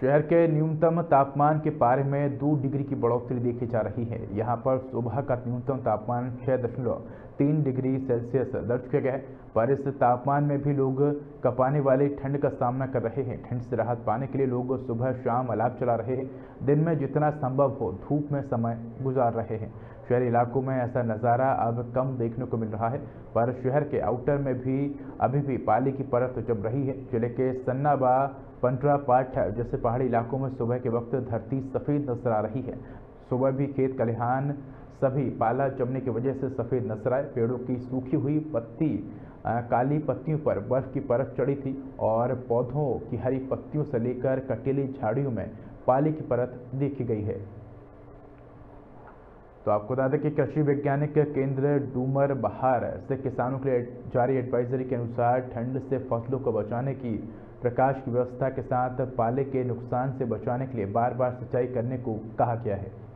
शहर के न्यूनतम तापमान के पारे में 2 डिग्री की बढ़ोतरी देखी जा रही है। यहां पर सुबह का न्यूनतम तापमान 6.3 डिग्री सेल्सियस दर्ज किया गया है। पर इस तापमान में भी लोग कपाने वाली ठंड का सामना कर रहे हैं। ठंड से राहत पाने के लिए लोग सुबह शाम अलाव चला रहे हैं। दिन में जितना संभव हो धूप में समय गुजार रहे हैं। शहरी इलाकों में ऐसा नज़ारा अब कम देखने को मिल रहा है, पर शहर के आउटर में भी अभी भी पाली की परत जम रही है। जिले के सन्नाबा, पंटरा, पाठ जैसे पहाड़ी इलाकों में सुबह के वक्त धरती सफ़ेद नजर आ रही है। सुबह भी खेत खलिहान सभी पाला जमने की वजह से सफ़ेद नजर आए। पेड़ों की सूखी हुई काली पत्तियों पर बर्फ की परत चढ़ी थी और पौधों की हरी पत्तियों से लेकर कटीली झाड़ियों में पाली की परत देखी गई है। तो आपको बता दें कि कृषि वैज्ञानिक केंद्र डूमर बहार से किसानों के लिए जारी एडवाइजरी के अनुसार ठंड से फसलों को बचाने की प्रकाश की व्यवस्था के साथ पाले के नुकसान से बचाने के लिए बार बार सिंचाई करने को कहा गया है।